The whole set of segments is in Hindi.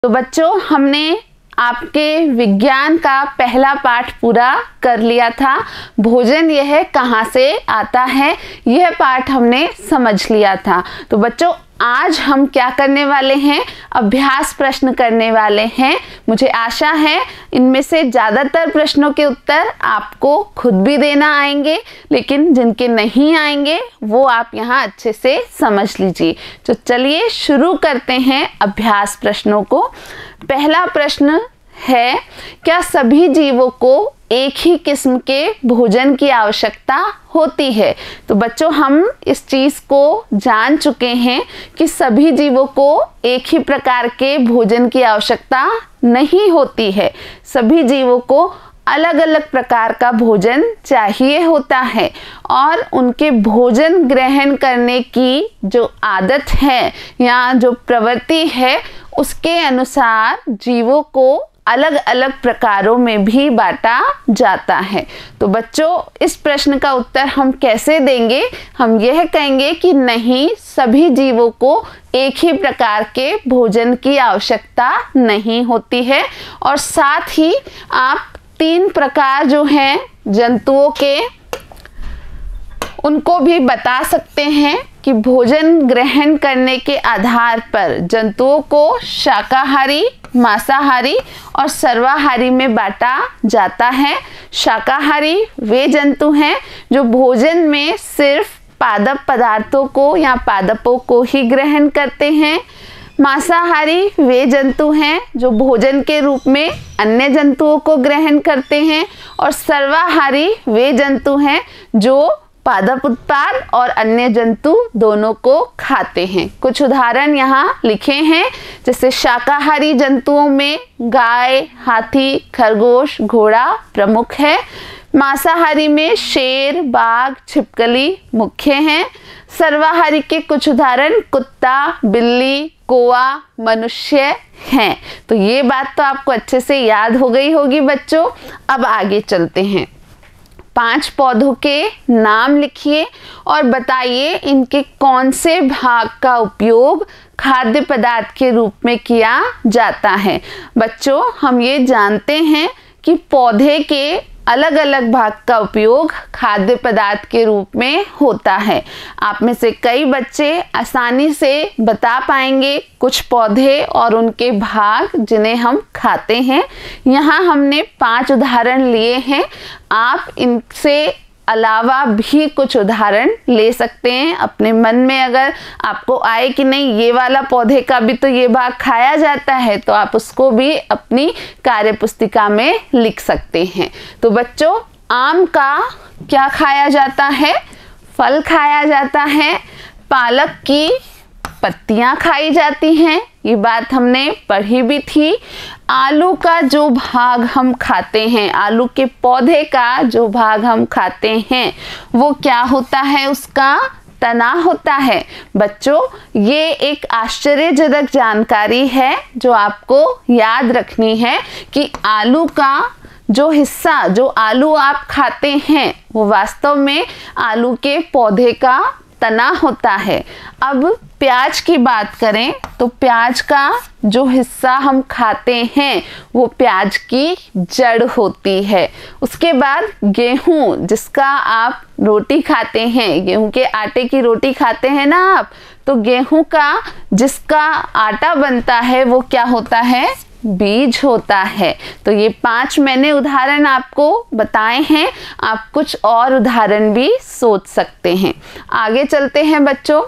तो बच्चों, हमने आपके विज्ञान का पहला पाठ पूरा कर लिया था। भोजन यह कहाँ से आता है, यह पाठ हमने समझ लिया था। तो बच्चों, आज हम क्या करने वाले हैं, अभ्यास प्रश्न करने वाले हैं। मुझे आशा है इनमें से ज़्यादातर प्रश्नों के उत्तर आपको खुद भी देना आएंगे, लेकिन जिनके नहीं आएंगे वो आप यहाँ अच्छे से समझ लीजिए। तो चलिए शुरू करते हैं अभ्यास प्रश्नों को। पहला प्रश्न है, क्या सभी जीवों को एक ही किस्म के भोजन की आवश्यकता होती है? तो बच्चों, हम इस चीज़ को जान चुके हैं कि सभी जीवों को एक ही प्रकार के भोजन की आवश्यकता नहीं होती है। सभी जीवों को अलग अलग प्रकार का भोजन चाहिए होता है और उनके भोजन ग्रहण करने की जो आदत है या जो प्रवृत्ति है, उसके अनुसार जीवों को अलग अलग प्रकारों में भी बांटा जाता है। तो बच्चों, इस प्रश्न का उत्तर हम कैसे देंगे? हम यह कहेंगे कि नहीं, सभी जीवों को एक ही प्रकार के भोजन की आवश्यकता नहीं होती है। और साथ ही आप 3 प्रकार जो हैं जंतुओं के, उनको भी बता सकते हैं कि भोजन ग्रहण करने के आधार पर जंतुओं को शाकाहारी, मांसाहारी और सर्वाहारी में बांटा जाता है। शाकाहारी वे जंतु हैं जो भोजन में सिर्फ पादप पदार्थों को या पादपों को ही ग्रहण करते हैं। मांसाहारी वे जंतु हैं जो भोजन के रूप में अन्य जंतुओं को ग्रहण करते हैं। और सर्वाहारी वे जंतु हैं जो पादप उत्पाद और अन्य जंतु दोनों को खाते हैं। कुछ उदाहरण यहाँ लिखे हैं, जैसे शाकाहारी जंतुओं में गाय, हाथी, खरगोश, घोड़ा प्रमुख है। मांसाहारी में शेर, बाघ, छिपकली मुख्य हैं। सर्वाहारी के कुछ उदाहरण कुत्ता, बिल्ली, कौवा, मनुष्य हैं। तो ये बात तो आपको अच्छे से याद हो गई होगी बच्चों। अब आगे चलते हैं। 5 पौधों के नाम लिखिए और बताइए इनके कौन से भाग का उपयोग खाद्य पदार्थ के रूप में किया जाता है। बच्चों, हम ये जानते हैं कि पौधे के अलग अलग भाग का उपयोग खाद्य पदार्थ के रूप में होता है। आप में से कई बच्चे आसानी से बता पाएंगे कुछ पौधे और उनके भाग जिन्हें हम खाते हैं। यहाँ हमने 5 उदाहरण लिए हैं। आप इनसे अलावा भी कुछ उदाहरण ले सकते हैं अपने मन में। अगर आपको आए कि नहीं, ये वाला पौधे का भी तो ये भाग खाया जाता है, तो आप उसको भी अपनी कार्यपुस्तिका में लिख सकते हैं। तो बच्चों, आम का क्या खाया जाता है? फल खाया जाता है। पालक की पत्तियां खाई जाती हैं, ये बात हमने पढ़ी भी थी। आलू का जो भाग हम खाते हैं, आलू के पौधे का जो भाग हम खाते हैं, वो क्या होता है? उसका तना होता है। बच्चों, ये एक आश्चर्यजनक जानकारी है जो आपको याद रखनी है कि आलू का जो हिस्सा, जो आलू आप खाते हैं, वो वास्तव में आलू के पौधे का तना होता है। अब प्याज की बात करें तो प्याज का जो हिस्सा हम खाते हैं वो प्याज की जड़ होती है। उसके बाद गेहूं, जिसका आप रोटी खाते हैं, गेहूं के आटे की रोटी खाते हैं ना आप, तो गेहूं का जिसका आटा बनता है वो क्या होता है? बीज होता है। तो ये 5 मैंने उदाहरण आपको बताए हैं। आप कुछ और उदाहरण भी सोच सकते हैं। आगे चलते हैं बच्चों।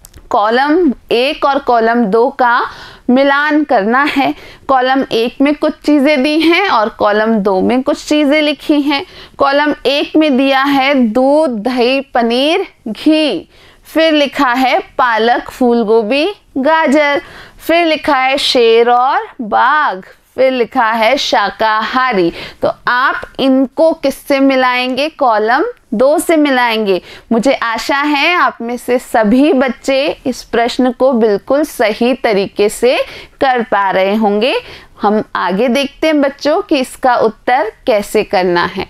कॉलम 1 और कॉलम 2 का मिलान करना है। कॉलम 1 में कुछ चीज़ें दी हैं और कॉलम 2 में कुछ चीज़ें लिखी हैं। कॉलम 1 में दिया है दूध, दही, पनीर, घी। फिर लिखा है पालक, फूल गोभी, गाजर। फिर लिखा है शेर और बाघ। फिर लिखा है शाकाहारी। तो आप इनको किससे मिलाएंगे? कॉलम 2 से मिलाएंगे। मुझे आशा है आप में से सभी बच्चे इस प्रश्न को बिल्कुल सही तरीके से कर पा रहे होंगे। हम आगे देखते हैं बच्चों कि इसका उत्तर कैसे करना है।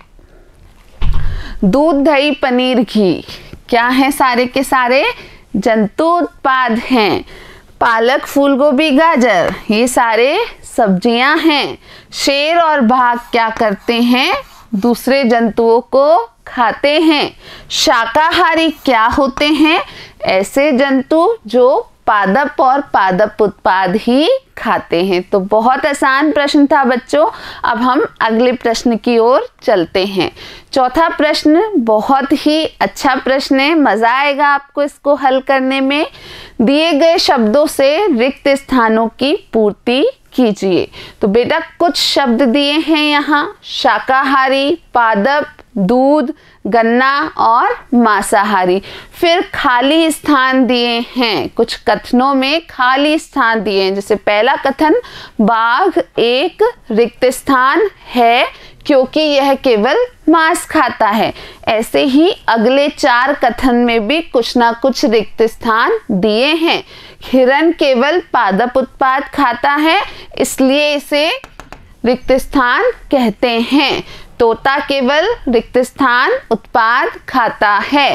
दूध, दही, पनीर, घी क्या है? सारे के सारे जंतु उत्पाद हैं। पालक, फूल गोभी, गाजर, ये सारे सब्जियां हैं। शेर और बाघ क्या करते हैं? दूसरे जंतुओं को खाते हैं। शाकाहारी क्या होते हैं? ऐसे जंतु जो पादप और पादप उत्पाद ही खाते हैं। तो बहुत आसान प्रश्न था बच्चों। अब हम अगले प्रश्न की ओर चलते हैं। चौथा प्रश्न बहुत ही अच्छा प्रश्न है, मजा आएगा आपको इसको हल करने में। दिए गए शब्दों से रिक्त स्थानों की पूर्ति कीजिए। तो बेटा कुछ शब्द दिए हैं यहाँ, शाकाहारी, पादप, दूध, गन्ना और मांसाहारी। फिर खाली स्थान दिए हैं, कुछ कथनों में खाली स्थान दिए हैं। जैसे पहला कथन, बाघ एक रिक्त स्थान है क्योंकि यह केवल मांस खाता है। ऐसे ही अगले 4 कथन में भी कुछ ना कुछ रिक्त स्थान दिए हैं। हिरण केवल पादप उत्पाद खाता है इसलिए इसे रिक्त स्थान कहते हैं। तोता केवल रिक्त स्थान उत्पाद खाता है।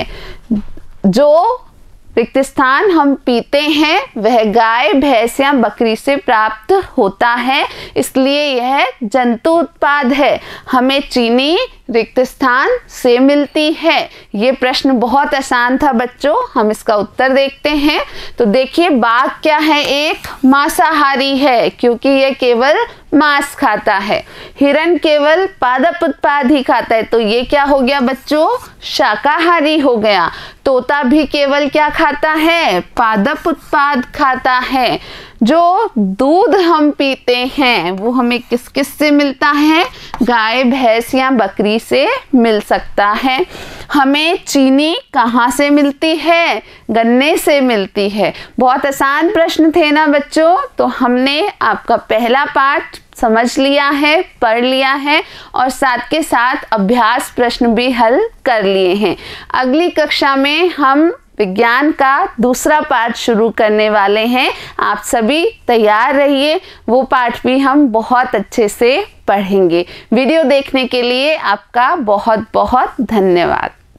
जो रिक्त स्थान हम पीते हैं वह गाय, भैंस या बकरी से प्राप्त होता है इसलिए यह जंतु उत्पाद है। हमें चीनी रिक्त स्थान से मिलती है। ये प्रश्न बहुत आसान था बच्चों, हम इसका उत्तर देखते हैं। तो देखिए बाघ क्या है? एक मांसाहारी है क्योंकि यह केवल मांस खाता है। हिरण केवल पादप उत्पाद ही खाता है तो ये क्या हो गया बच्चों? शाकाहारी हो गया। तोता भी केवल क्या खाता है? पादप उत्पाद खाता है। जो दूध हम पीते हैं वो हमें किस किस से मिलता है? गाय, भैंस या बकरी से मिल सकता है। हमें चीनी कहाँ से मिलती है? गन्ने से मिलती है। बहुत आसान प्रश्न थे ना बच्चों। तो हमने आपका पहला पाठ समझ लिया है, पढ़ लिया है और साथ के साथ अभ्यास प्रश्न भी हल कर लिए हैं। अगली कक्षा में हम विज्ञान का दूसरा पाठ शुरू करने वाले हैं। आप सभी तैयार रहिए, वो पाठ भी हम बहुत अच्छे से पढ़ेंगे। वीडियो देखने के लिए आपका बहुत बहुत धन्यवाद।